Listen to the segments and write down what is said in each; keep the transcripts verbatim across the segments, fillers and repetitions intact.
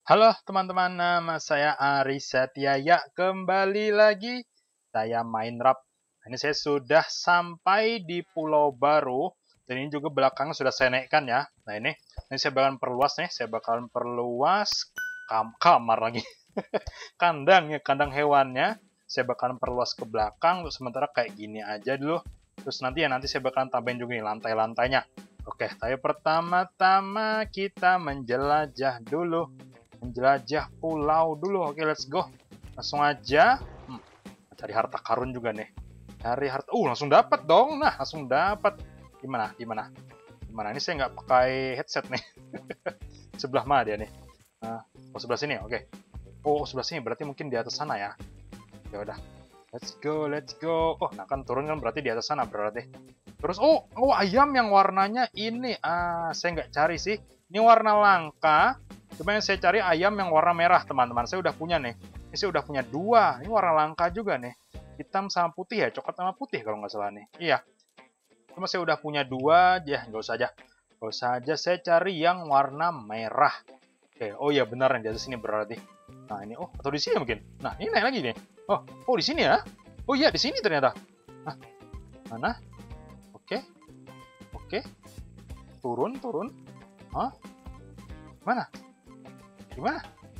Halo teman-teman, nama saya Ari Satyaya. Kembali lagi saya main rap. Ini saya sudah sampai di Pulau Baru. Dan ini juga belakangnya sudah saya naikkan ya. Nah ini, ini saya bakalan perluas nih. Saya bakalan perluas kam kamar lagi. Kandang ya, kandang hewannya. Saya bakalan perluas ke belakang. Untuk sementara kayak gini aja dulu. Terus nanti ya nanti saya bakalan tambahin juga nih lantai-lantainya. Oke, tapi pertama-tama kita menjelajah dulu. Menjelajah pulau dulu. Oke, let's go. Langsung aja. Hmm, cari harta karun juga nih. Cari harta. Uh, langsung dapat dong. Nah, langsung dapat. Gimana? Gimana? Gimana? Ini saya nggak pakai headset nih. Sebelah mana dia nih? Nah, oh, sebelah sini. Oke. Oh, sebelah sini. Berarti mungkin di atas sana ya. Ya udah. Let's go, let's go. Oh, nah kan turun kan berarti di atas sana berarti. Terus, oh, oh ayam yang warnanya ini. Ah, saya nggak cari sih. Ini warna langka. Cuma yang saya cari ayam yang warna merah, teman-teman. Saya udah punya nih. Ini saya udah punya dua. Ini warna langka juga nih. Hitam sama putih ya. Coklat sama putih kalau nggak salah nih. Iya. Cuma saya udah punya dua. Ya, nggak usah aja. Nggak usah aja. Saya cari yang warna merah. Oke. Oh iya, benar. Di atas sini berarti. Nah, ini. Oh, atau di sini mungkin. Nah, ini naik lagi nih. Oh, oh di sini ya. Oh iya, di sini ternyata. Nah, mana? Oke. Oke. Turun, turun. Hah? Mana? Gimana?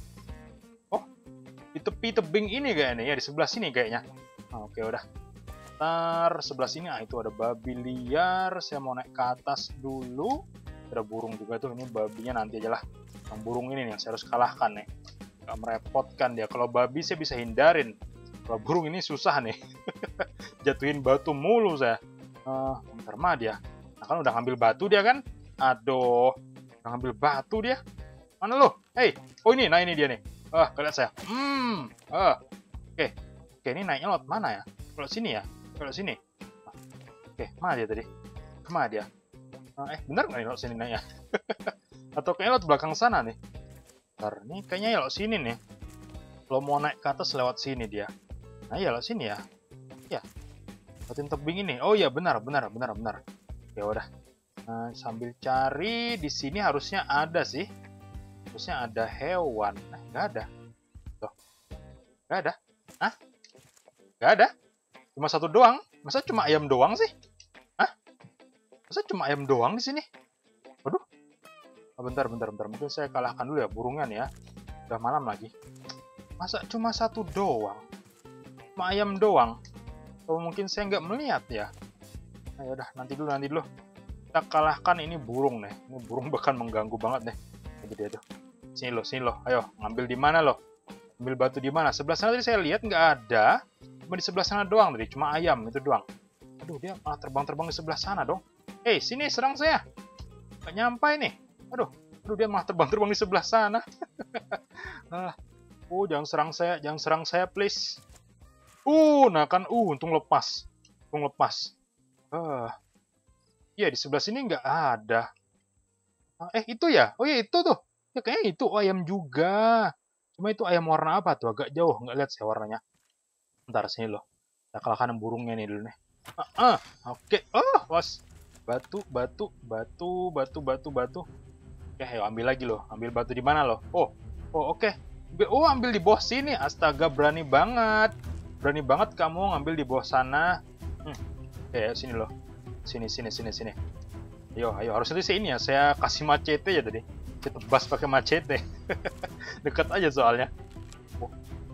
Oh, di tepi tebing ini kayaknya ya, di sebelah sini kayaknya. Nah, oke, udah. Ntar sebelah sini, ah itu ada babi liar. Saya mau naik ke atas dulu. Ada burung juga tuh, ini babinya nanti aja lah. Yang burung ini nih yang saya harus kalahkan nih. Gak merepotkan dia. Kalau babi saya bisa hindarin. Kalau burung ini susah nih. Jatuhin batu mulu saya. Uh, bentar mah dia. Nah kan udah ngambil batu dia kan. Aduh. Udah ngambil batu dia. Mana lo? Hei, oh ini, nah ini dia nih. Ah, kalian saya. Hmm, ah, oke, oke ini naiknya lewat mana ya? Kalau sini ya? Kalau sini. Ah. Oke, mana dia tadi? Kemana dia? Ah, eh, benar nggak nih lewat sini naiknya? Atau kayaknya lewat belakang sana nih? Ntar, ini kayaknya lewat sini nih. Kalau mau naik ke atas lewat sini dia. Nah, ya lewat sini ya. Ya, lewatin tebing ini. Oh iya, benar, benar, benar, benar. Ya udah. Nah, sambil cari di sini harusnya ada sih. Harusnya ada hewan. Nah, nggak ada. Tuh. Nggak ada. Hah? Nggak ada. Cuma satu doang. Masa cuma ayam doang sih? Hah? Masa cuma ayam doang di sini? Waduh. Oh, bentar, bentar, bentar. Mungkin saya kalahkan dulu ya burungan ya. Udah malam lagi. Masa cuma satu doang? Cuma ayam doang? Oh, mungkin saya nggak melihat ya. Nah, yaudah. Nanti dulu, nanti dulu. Kita kalahkan ini burung nih. Ini burung bahkan mengganggu banget nih. Jadi dia tuh. Sini loh, sini loh. Ayo, ngambil di mana loh? Ambil batu di mana? Sebelah sana tadi saya lihat nggak ada. Cuma di sebelah sana doang tadi. Cuma ayam itu doang. Aduh, dia malah terbang-terbang di sebelah sana dong. Hei, sini serang saya. Nggak nyampai nih. Aduh, aduh dia malah terbang-terbang di sebelah sana. ah. Oh, jangan serang saya. Jangan serang saya, please. Uh, nah kan. Uh, untung lepas. Untung lepas. Uh. Iya, di sebelah sini nggak ada. Eh, itu ya? Oh iya, itu tuh. Ya kayaknya itu oh, ayam juga. Cuma itu ayam warna apa tuh? Agak jauh, nggak lihat saya warnanya. Bentar, sini loh. Kita kalahkan burungnya nih dulu nih. Ah, ah. Oke. Oh, was. Batu, batu, batu, batu, batu, batu. Oke, ayo ambil lagi loh. Ambil batu di mana loh? Oh, oh oke. Oh, ambil di bawah sini. Astaga, berani banget. Berani banget kamu ngambil di bawah sana. Hmm. Oke, sini loh. Sini, sini, sini, sini. Ayo, ayo. Harusnya di sini ya. Saya kasih macete ya tadi. Kita tebas pakai macete. Dekat aja soalnya. Oh.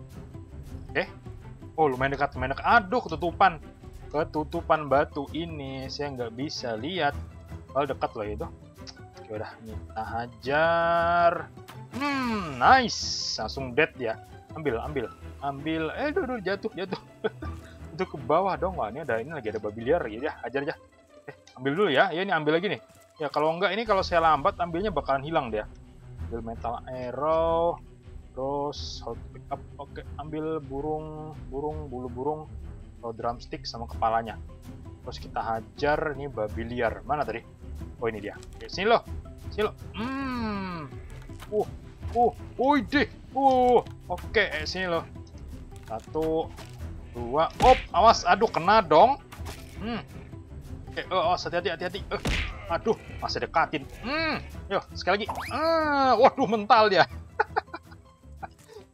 Eh. Oh, lumayan dekat, lumayan dekat. Aduh, ketutupan. Ketutupan batu ini. Saya nggak bisa lihat. Oh, dekat loh itu. Oke, udah. Kita hajar. Hmm, nice. Langsung dead ya. Ambil, ambil. Ambil. Eh, aduh, aduh, jatuh, jatuh. Itu ke bawah dong. Wah, ini ada ini lagi ada babi liar. Ya, hajar aja. Eh, ambil dulu ya. Ya, ini ambil lagi nih. Ya kalau enggak ini kalau saya lambat ambilnya bakalan hilang dia. Ambil metal arrow, terus hold pick up. Oke, ambil burung, burung, bulu burung, atau drumstick sama kepalanya. Terus kita hajar ini babi liar. Mana tadi? Oh ini dia. Oke, sini loh, sini loh. Hmm, uh, uh, uh, deh, uh, oke, eh, sini loh. Satu, dua, op, awas, aduh kena dong. Hmm. Oke, oh, oh hati-hati, hati-hati. Uh, aduh, masih dekatin. Hmm, yuk, sekali lagi. Ah, waduh, mental dia.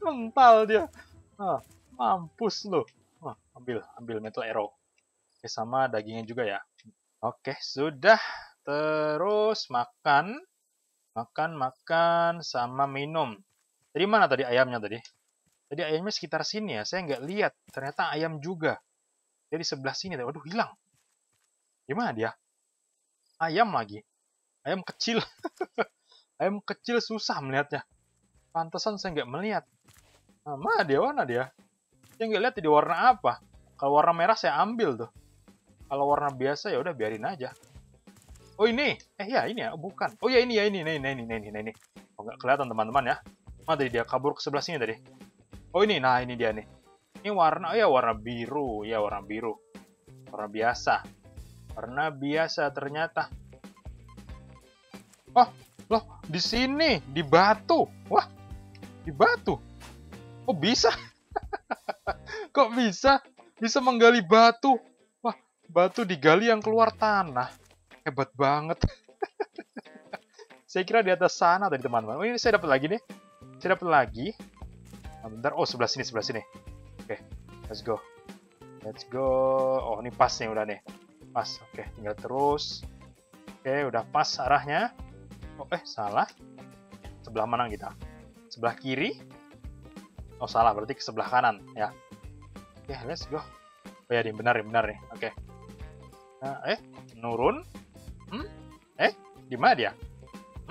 mental dia. Ah, mampus lu. Ah, ambil, ambil metal arrow. Oke, sama dagingnya juga ya. Oke, sudah. Terus makan. Makan, makan, sama minum. Tadi mana tadi ayamnya tadi? Tadi ayamnya sekitar sini ya. Saya nggak lihat. Ternyata ayam juga. Dia di sebelah sini. Waduh, hilang. Gimana dia? Ayam lagi. Ayam kecil. Ayam kecil susah melihatnya. Pantesan saya nggak melihat. Nah, mana dia? Mana dia? Saya nggak lihat di warna apa. Kalau warna merah saya ambil tuh. Kalau warna biasa ya udah biarin aja. Oh ini, eh ya ini ya, bukan. Oh ya ini ya ini, ini, ini, ini, ini, ini, ini. Oh nggak kelihatan teman-teman ya. Mana tadi dia kabur ke sebelah sini tadi? Oh ini, nah ini dia nih. Ini warna, oh ya warna biru, ya warna biru. Warna biasa. Warna biasa ternyata. Oh, loh di sini, di batu. Wah, di batu. Oh bisa? Kok bisa? Bisa menggali batu? Wah, batu digali yang keluar tanah. Hebat banget. Saya kira di atas sana tadi teman-teman. Oh ini saya dapat lagi nih. Saya dapat lagi. Nah, bentar. Oh sebelah sini, sebelah sini. Oke, let's go. Let's go. Oh ini pas nih udah nih. Pas. Oke, tinggal terus. Oke, udah pas arahnya. Oh eh salah. Sebelah mana kita? Sebelah kiri. Oh salah, berarti ke sebelah kanan ya. Oke, let's go. Oh ya, nih benar nih, benar nih. Oke. Nah, eh nurun. Hmm? Eh, di mana dia? Hmm?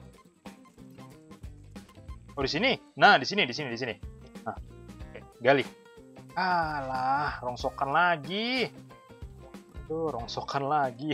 Oh, di sini. Nah, di sini, di sini, di sini. Nah, oke, gali. Alah, rongsokan lagi. Tuh, rongsokan lagi.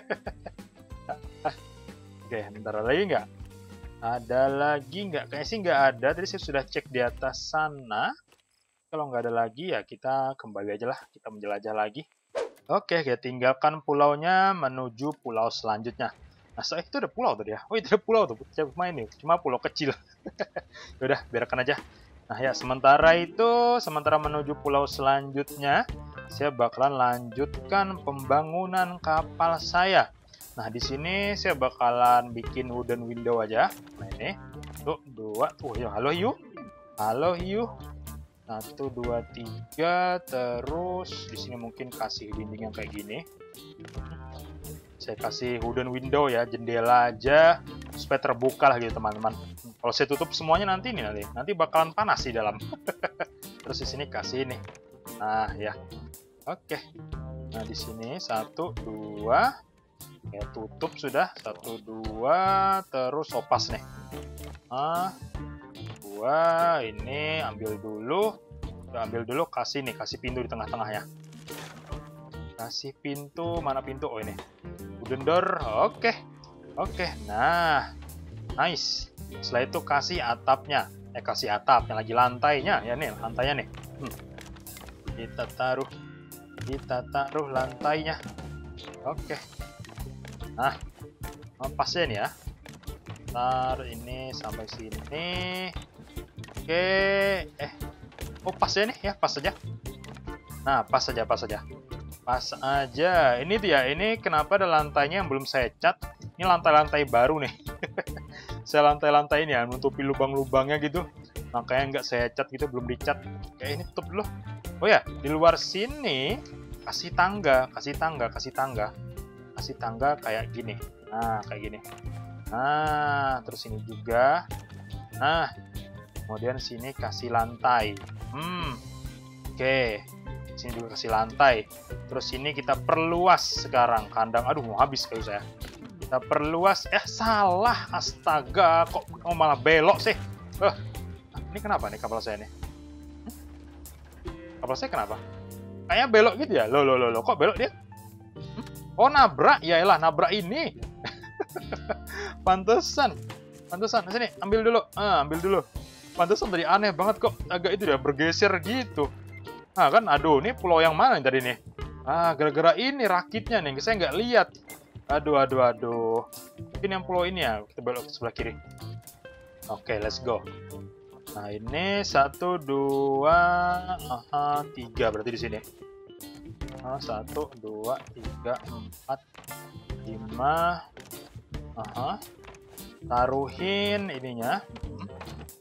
Oke, bentar lagi nggak? Ada lagi nggak? Kayaknya sih nggak ada. Tadi saya sudah cek di atas sana. Kalau nggak ada lagi, ya kita kembali aja lah. Kita menjelajah lagi. Oke, kita tinggalkan pulaunya menuju pulau selanjutnya. Nah, so, itu ada pulau tadi ya. Oh, itu ada pulau tuh. Saya main nih. Cuma pulau kecil. Udah, biarkan aja. Nah, ya, sementara itu, sementara menuju pulau selanjutnya, saya bakalan lanjutkan pembangunan kapal saya. Nah, di sini saya bakalan bikin wooden window aja. Nah, ini. Tuh, dua. Tuh, ya, halo, hiu. Halo, hiu. Satu, dua, tiga, terus di sini mungkin kasih dinding yang kayak gini. Saya kasih wooden window ya, jendela aja supaya terbuka lah gitu teman-teman. Kalau saya tutup semuanya nanti nih nanti, nanti bakalan panas di dalam. Terus di sini kasih ini. Nah ya, oke. Nah di sini satu, dua, ya tutup sudah satu, dua, terus sopas nih. Nah. Dua, ini ambil dulu, udah ambil dulu, kasih nih, kasih pintu di tengah-tengah ya. Kasih pintu, mana pintu? Oh ini, wooden door, oke, oke, nah, nice. Setelah itu kasih atapnya, eh kasih atapnya lagi lantainya, ya nih lantainya nih. Hmm. Kita taruh, kita taruh lantainya, oke. Nah, pasnya nih ya. Ntar ini sampai sini. Oke, eh, oh pas ya nih ya, pas saja. Nah, pas saja, pas saja, pas aja. Ini dia, ini kenapa ada lantainya yang belum saya cat? Ini lantai-lantai baru nih. Saya lantai-lantai ini ya, menutupi lubang-lubangnya gitu. Makanya nggak saya cat gitu, belum dicat. Kayak ini tutup dulu. Oh ya, di luar sini kasih tangga, kasih tangga, kasih tangga, kasih tangga kayak gini. Nah, kayak gini. Nah, terus ini juga. Nah, kemudian sini kasih lantai. Hmm, oke. Sini juga kasih lantai. Terus ini kita perluas sekarang kandang. Aduh, mau habis kayu saya. Kita perluas. Eh, salah. Astaga, kok oh, malah belok sih. Eh, ini kenapa nih kapal saya nih? Hmm? Kapal saya kenapa? Kayaknya belok gitu ya. Loh, loh, loh, loh. Kok belok dia? Hmm? Oh, nabrak. Yaelah, nabrak ini. Pantesan. Pantesan. Sini, ambil dulu. Ah, ambil dulu. Pantesan tadi aneh banget kok. Agak itu dia bergeser gitu. Nah kan, aduh, ini pulau yang mana nih tadi nih? Ah, gara-gara ini rakitnya nih. Saya nggak lihat. Aduh, aduh, aduh. Mungkin yang pulau ini ya. Kita belok ke sebelah kiri. Oke, let's go. Nah, ini satu, dua, aha, tiga berarti di sini. Nah, satu, dua, tiga, empat, lima. Aha. Taruhin ininya.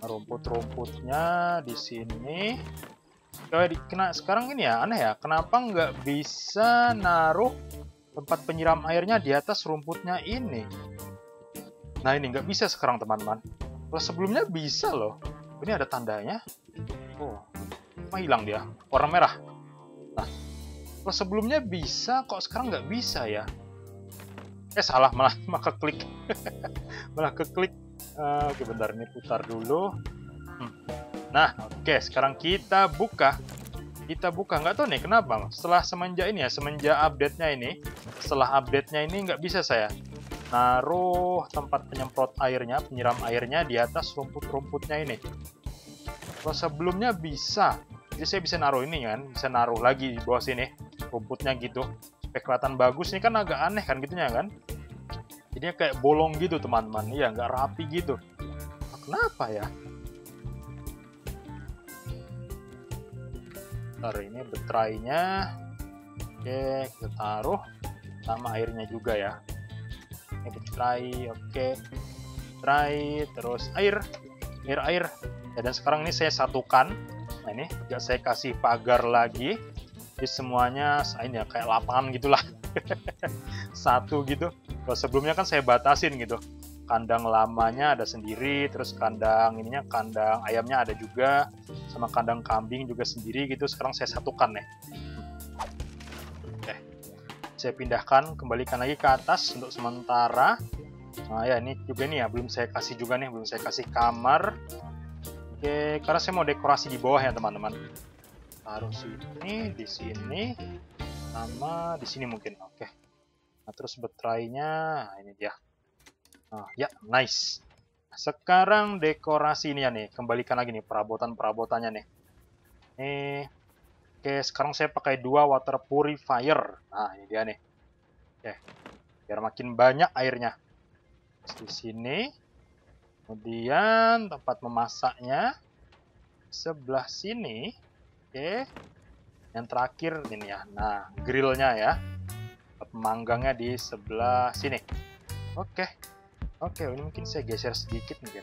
rumput-rumputnya di sini. Coba dikena sekarang ini ya, aneh ya. Kenapa nggak bisa naruh tempat penyiram airnya di atas rumputnya ini? Nah ini nggak bisa sekarang teman-teman. Kalau sebelumnya bisa loh. Ini ada tandanya. Oh, apa hilang dia? Warna merah. Nah, kalau sebelumnya bisa, kok sekarang nggak bisa ya? Eh salah, malah malah keklik. malah keklik. Uh, oke bentar, ini putar dulu. Hmm. Nah, oke sekarang kita buka. Kita buka, nggak tahu nih kenapa. Setelah semenjak ini ya, semenjak update-nya ini, setelah update-nya ini nggak bisa saya naruh tempat penyemprot airnya, penyiram airnya di atas rumput-rumputnya ini. Kalau sebelumnya bisa, jadi saya bisa naruh ini kan, bisa naruh lagi di bawah sini rumputnya gitu, supaya kelihatan bagus. Ini kan agak aneh kan gitunya kan, jadinya kayak bolong gitu teman-teman, iya nggak rapi gitu. Nah, kenapa ya? Ntar ini betraynya, oke kita taruh sama airnya juga ya. Ini betray, oke, betray, terus air, air air. Ya, dan sekarang ini saya satukan. Nah ini nggak saya kasih pagar lagi. Jadi semuanya ini ya kayak lapangan gitulah. Satu gitu. Kalau sebelumnya kan saya batasin gitu. Kandang lamanya ada sendiri, terus kandang ininya, kandang ayamnya ada juga, sama kandang kambing juga sendiri gitu. Sekarang saya satukan ya. Oke, saya pindahkan, kembalikan lagi ke atas untuk sementara. Nah ya ini juga nih ya, belum saya kasih juga nih, belum saya kasih kamar. Oke, karena saya mau dekorasi di bawah ya teman-teman. Taruh sini, di sini, sama di sini mungkin. Oke. Nah terus betraynya, nah, ini dia. Nah, ya, nice. Sekarang dekorasi ini ya nih, kembalikan lagi nih perabotan-perabotannya nih. Nih, oke, sekarang saya pakai dua water purifier. Nah, ini dia nih. Oke, biar makin banyak airnya. Di sini, kemudian tempat memasaknya sebelah sini. Oke, yang terakhir ini ya. Nah, grillnya ya, pemanggangnya di sebelah sini. Oke. Oke, ini mungkin saya geser sedikit mungkin.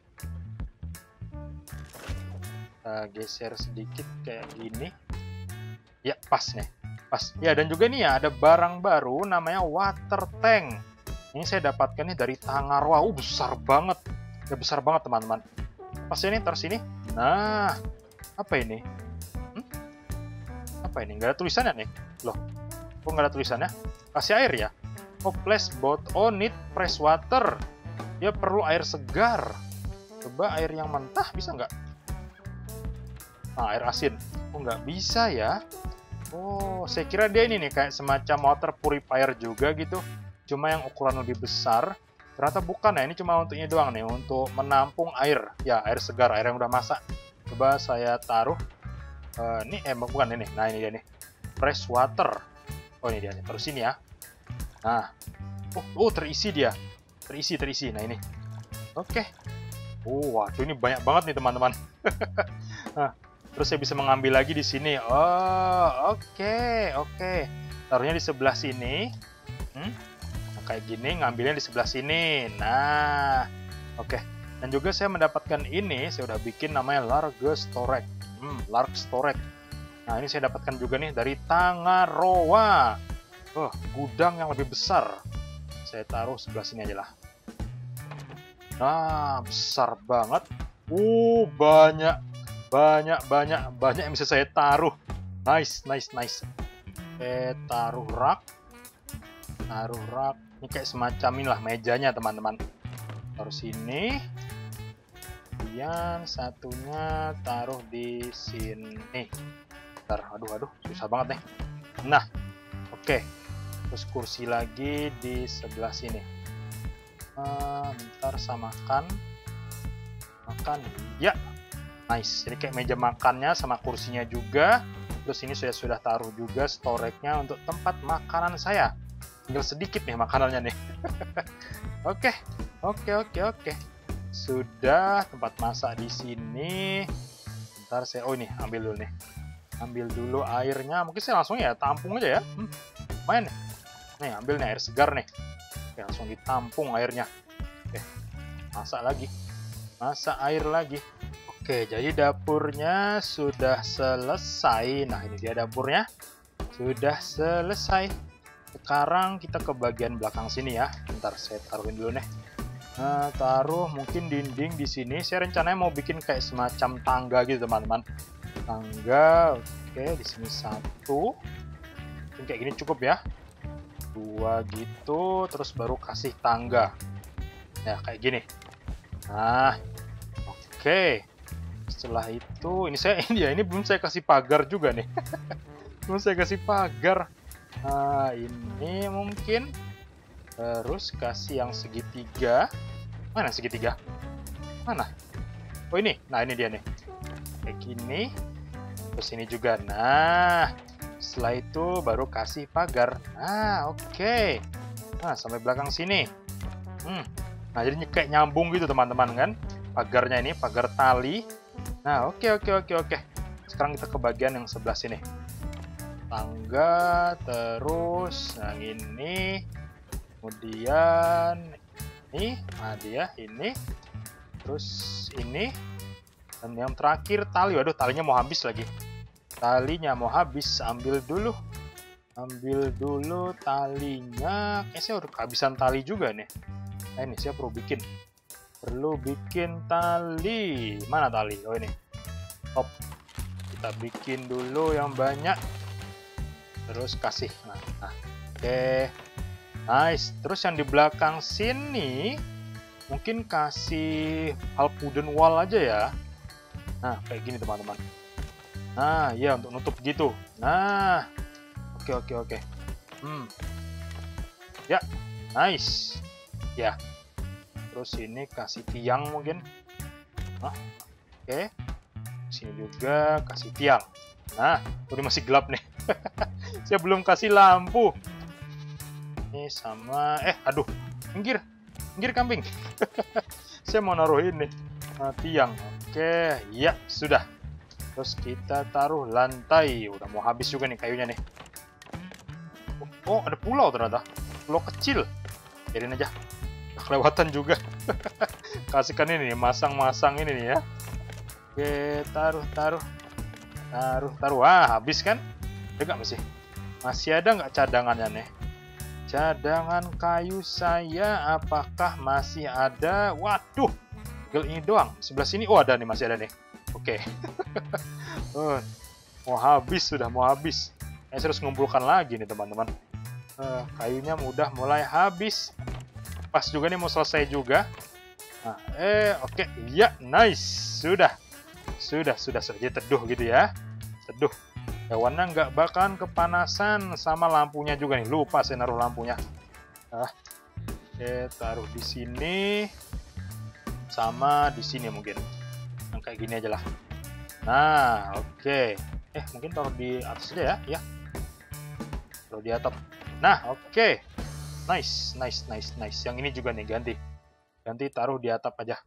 Kita geser sedikit kayak gini. Ya, pas nih. Pas. Ya, dan juga nih ya, ada barang baru namanya water tank. Ini saya dapatkan nih dari Tangarwa. Uh, besar banget. Ya, besar banget teman-teman. Pas ini, taruh sini. Nah, apa ini? Hmm? Apa ini? Nggak ada tulisannya nih. Loh, kok nggak ada tulisannya? Kasih air ya? Oh, place boat on it fresh water. Dia perlu air segar. Coba air yang mentah bisa nggak? Nah, air asin. Oh, nggak bisa ya. Oh, saya kira dia ini nih kayak semacam water purifier juga gitu. Cuma yang ukuran lebih besar. Ternyata bukan ya. Ini cuma untuk ini doang nih. Untuk menampung air. Ya, air segar. Air yang udah masak. Coba saya taruh. Uh, ini eh bukan ini. Nah, ini dia nih. Fresh water. Oh, ini dia nih. Terus sini ya. Nah, oh, oh terisi dia, terisi terisi. Nah ini, oke. Oh, waduh ini banyak banget nih teman-teman. Nah, terus saya bisa mengambil lagi di sini. Oh, oke, okay, oke. Okay. Taruhnya di sebelah sini. Hmm? Nah, kayak gini, ngambilnya di sebelah sini. Nah, oke. Okay. Dan juga saya mendapatkan ini, saya udah bikin namanya large storage. Hmm, large storage. Nah, ini saya dapatkan juga nih dari Tangaroa. Oh, gudang yang lebih besar. Saya taruh sebelah sini aja lah. Nah, besar banget. Uh, banyak, banyak, banyak, banyak yang bisa saya taruh. Nice, nice, nice. Oke, taruh rak. Taruh rak. Ini kayak semacam inilah mejanya, teman-teman. Taruh sini. Kemudian satunya taruh di sini. Bentar, aduh, aduh, susah banget nih. Nah, oke. Terus kursi lagi di sebelah sini. Uh, bentar, samakan. Makan. Ya. Nice. Jadi kayak meja makannya sama kursinya juga. Terus ini saya sudah taruh juga storage-nya untuk tempat makanan saya. Tinggal sedikit nih makanannya nih. Oke. Oke, oke, oke. Sudah tempat masak di sini. Bentar saya oh ini ambil dulu nih. Ambil dulu airnya. Mungkin saya langsung ya tampung aja ya. Hmm, main nih. Nih, ambil nih air segar nih. Oke, langsung ditampung airnya. Oke, masak lagi. masak air lagi. Oke, jadi dapurnya sudah selesai. Nah, ini dia dapurnya. Sudah selesai. Sekarang kita ke bagian belakang sini ya. Bentar, saya taruhin dulu nih. Nah, taruh mungkin dinding di sini. Saya rencananya mau bikin kayak semacam tangga gitu, teman-teman. Tangga. Oke, di sini satu. Mungkin kayak gini cukup ya. Dua gitu, terus baru kasih tangga. Ya, kayak gini. Nah, oke. Setelah itu, ini saya ini ya, ini belum saya kasih pagar juga nih. Belum saya kasih pagar. Nah, ini mungkin terus kasih yang segitiga. Mana segitiga? Mana? Oh, ini. Nah, ini dia nih. Kayak gini. Terus ini juga. Nah, setelah itu baru kasih pagar. Nah, oke. Okay. Nah, sampai belakang sini. Hmm. Nah, jadi kayak nyambung gitu, teman-teman kan? Pagarnya ini, pagar tali. Nah, oke, okay, oke, okay, oke, okay, oke. Okay. Sekarang kita ke bagian yang sebelah sini. Tangga, terus yang ini. Kemudian ini, nah dia, ini. Terus ini. Dan yang terakhir tali. Waduh, talinya mau habis lagi. Talinya mau habis, ambil dulu. Ambil dulu talinya. Kayaknya saya udah kehabisan tali juga nih. Nah, ini saya perlu bikin. Perlu bikin tali. Mana tali? Oh, ini. Top. Kita bikin dulu yang banyak. Terus kasih. Nah, nah. Oke. Nice. Terus yang di belakang sini mungkin kasih half wooden wall aja ya. Nah, kayak gini, teman-teman. Nah, ya untuk nutup gitu. Nah. Oke, oke, oke. Hmm. Ya, nice. Ya. Terus ini kasih tiang mungkin. Nah, oke. Sini juga kasih tiang. Nah, udah masih gelap nih. Saya belum kasih lampu. Ini sama, eh, aduh, minggir, minggir kambing. Saya mau naruh ini nah, tiang. Oke, ya sudah. Terus kita taruh lantai. Udah mau habis juga nih kayunya nih. Oh, ada pulau ternyata. Pulau kecil. Jadiin aja. Kelewatan juga. Kasihkan ini nih, masang-masang ini nih ya. Oke, taruh, taruh. Taruh, taruh. Wah, habis kan? Ada nggak masih? Masih ada nggak cadangannya nih? Cadangan kayu saya apakah masih ada? Waduh, tinggal ini doang. Sebelah sini, oh ada nih, masih ada nih. Oke. Oh, mau habis, sudah mau habis. Saya harus ngumpulkan lagi nih, teman-teman. Uh, kayunya udah mulai habis. Pas juga nih mau selesai juga. Nah, eh oke, okay. Ya nice, sudah, sudah, sudah, sudah jadi teduh gitu ya, teduh. Hewannya nggak bakalan kepanasan sama lampunya juga nih. Lupa saya naruh lampunya. Nah, oke, okay, taruh di sini, sama di sini mungkin. Yang kayak gini aja lah. Nah, oke. Okay. Eh mungkin taruh di atas aja ya, ya. Taruh di atap. Nah, oke. Okay. Nice, nice, nice, nice. Yang ini juga nih ganti. Ganti taruh di atap aja.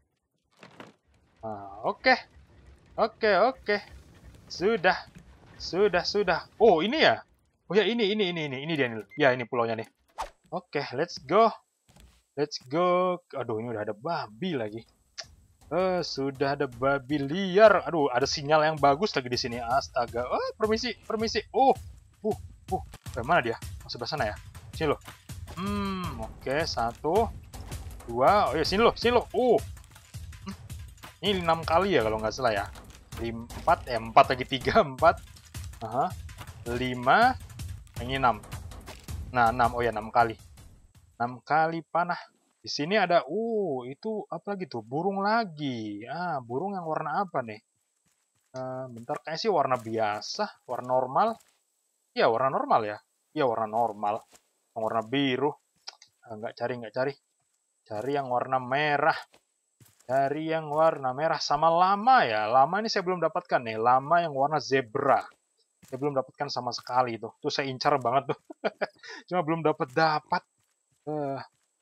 Nah, oke. Okay. Oke, okay, oke. Okay. Sudah. Sudah, sudah. Oh, ini ya? Oh ya, ini, ini, ini, ini. Ini dia nih. Ya, ini pulaunya nih. Oke, okay, let's go. Let's go. Aduh, ini udah ada babi lagi. Eh, sudah ada babi liar. Aduh, ada sinyal yang bagus lagi di sini. Astaga. Oh, permisi, permisi. Oh, uh, uh. Bagaimana dia? Oh, sebelah sana ya? Sini loh. Hmm, oke, okay. Satu, dua, oh ya sini loh, sini loh. Oh, hmm. Ini enam kali ya kalau nggak salah ya. Empat, eh empat lagi tiga, empat, aha, lima, ini enam. Nah enam, oh ya enam kali, enam kali panah. Di sini ada, uh, itu apa lagi tuh? Burung lagi. Ah, burung yang warna apa nih? Uh, bentar, kayaknya sih warna biasa, warna normal. Ya warna normal ya. Ya warna normal. Warna biru, nggak cari nggak cari cari yang warna merah, cari yang warna merah sama lama ya. Lama ini saya belum dapatkan nih, lama yang warna zebra saya belum dapatkan sama sekali tuh tuh saya incar banget tuh. Cuma belum dapat dapat uh.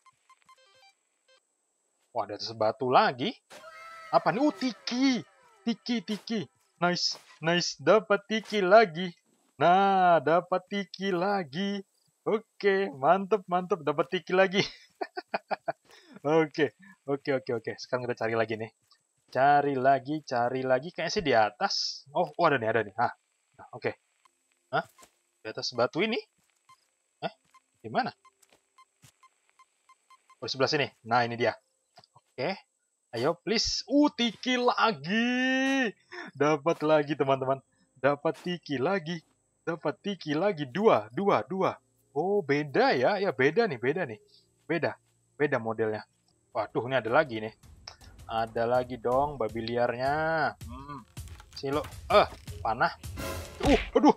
Wah, ada sebatu lagi apa nih? Uh, tiki tiki tiki nice nice, dapat tiki lagi. Nah, dapat tiki lagi. Oke, mantep, mantep, dapat tiki lagi. Oke, oke, oke, oke. Sekarang kita cari lagi nih. Cari lagi, cari lagi. Kayaknya sih di atas. Oh, oh ada nih, ada nih. Ah, nah, oke. Okay. Hah? Di atas batu ini? Eh, di mana? Oh, di sebelah sini. Nah, ini dia. Oke. Okay. Ayo, please. Uh, tiki lagi. Dapat lagi, teman-teman. Dapat tiki lagi. Dapat tiki lagi. Dua, dua, dua. Oh, beda ya. Ya, beda nih, beda nih. Beda. Beda modelnya. Waduh, ini ada lagi nih. Ada lagi dong babi liarnya. Hmm. Silo. Eh, panah. Uh, aduh.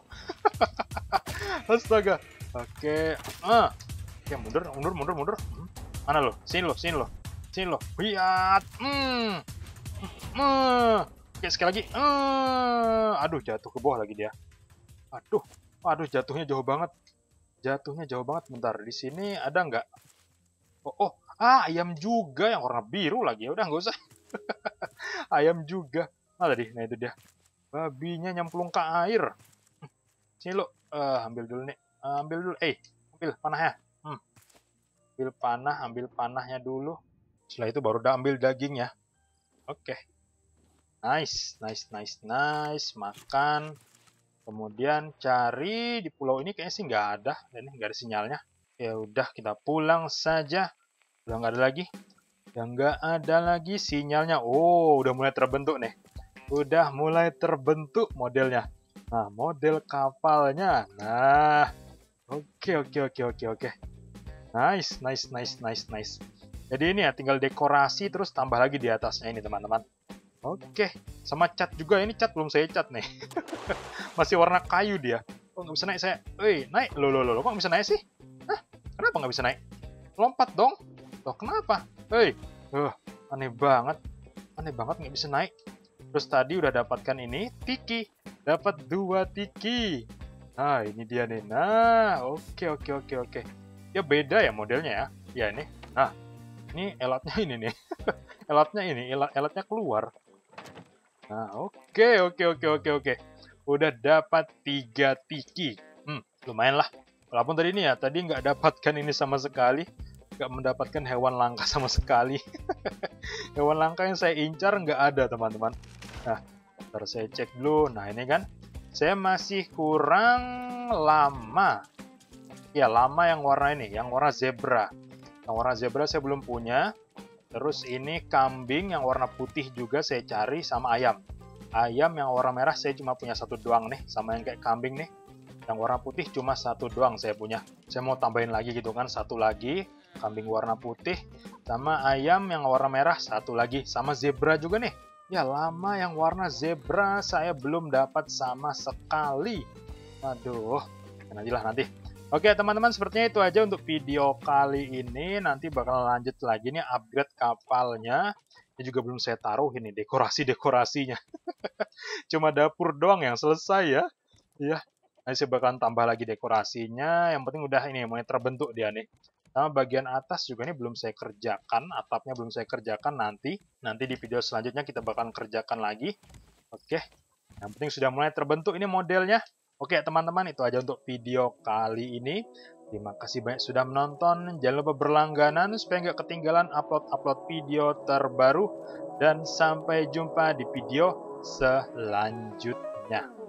Astaga. Oke. Ah. Oke, mundur, mundur, mundur, mundur. Hmm. Mana lo? Sini lo, sini lo. Sini lo. Lihat. Hmm. Hmm. Oke, sekali lagi. Hmm. Aduh, jatuh ke bawah lagi dia. Aduh. Aduh, jatuhnya jauh banget. Jatuhnya jauh banget. Bentar, di sini ada nggak? Oh, oh. Ah, ayam juga yang warna biru lagi. Ya udah, nggak usah. Ayam juga. Nah, tadi. Nah, itu dia. Babinya nyemplung ke air. Sini lo. Uh, ambil dulu nih. Uh, ambil dulu. Eh, ambil panahnya. Hmm. Ambil panah, ambil panahnya dulu. Setelah itu baru udah ambil dagingnya. Oke. Okay. Nice, nice, nice, nice. Makan. Kemudian cari di pulau ini kayaknya sih nggak ada. Ini nggak ada sinyalnya. Ya udah, kita pulang saja. Udah nggak ada lagi. Udah nggak ada lagi sinyalnya. Oh, udah mulai terbentuk nih. Udah mulai terbentuk modelnya. Nah, model kapalnya. Nah, oke, oke, oke, oke, oke. Nice, nice, nice, nice, nice. Jadi ini ya, tinggal dekorasi terus tambah lagi di atasnya ini, teman-teman. Oke, sama cat juga. Ini cat belum saya cat nih. Masih warna kayu dia. Oh, nggak bisa naik saya. Woi, naik. Loh, loh, loh, kok nggak bisa naik sih? Hah? Kenapa nggak bisa naik? Lompat dong. Loh, kenapa? Hei, uh, aneh banget. Aneh banget nggak bisa naik. Terus tadi udah dapatkan ini, tiki. Dapat dua tiki. Nah, ini dia nih. Nah, oke, oke, oke, oke. Ya beda ya modelnya ya. Ya ini. Nah, ini elatnya ini nih. Elatnya ini, elat, elatnya keluar. Nah, oke, oke, oke, oke, oke. Udah dapat tiga tiki. Hmm, lumayan lah. Walaupun tadi ini ya, tadi nggak dapatkan ini sama sekali. Nggak mendapatkan hewan langka sama sekali. Hewan langka yang saya incar nggak ada, teman-teman. Nah, ntar saya cek dulu. Nah, ini kan. Saya masih kurang lama. Ya, lama yang warna ini. Yang warna zebra. Yang warna zebra saya belum punya. Terus ini kambing yang warna putih juga saya cari sama ayam. Ayam yang warna merah saya cuma punya satu doang nih. Sama yang kayak kambing nih. Yang warna putih cuma satu doang saya punya. Saya mau tambahin lagi gitu kan. Satu lagi. Kambing warna putih. Sama ayam yang warna merah satu lagi. Sama zebra juga nih. Ya lama yang warna zebra saya belum dapat sama sekali. Aduh. Nantilah nanti. Oke teman-teman, sepertinya itu aja untuk video kali ini. Nanti bakal lanjut lagi nih upgrade kapalnya. Ini juga belum saya taruh ini dekorasi-dekorasinya. Cuma dapur doang yang selesai ya. Iya. Nanti saya bakalan tambah lagi dekorasinya. Yang penting udah ini mulai terbentuk dia nih. Sama bagian atas juga ini belum saya kerjakan. Atapnya belum saya kerjakan nanti. Nanti di video selanjutnya kita bakalan kerjakan lagi. Oke. Yang penting sudah mulai terbentuk ini modelnya. Oke teman-teman, itu aja untuk video kali ini. Terima kasih banyak sudah menonton. Jangan lupa berlangganan supaya nggak ketinggalan upload-upload video terbaru. Dan sampai jumpa di video selanjutnya.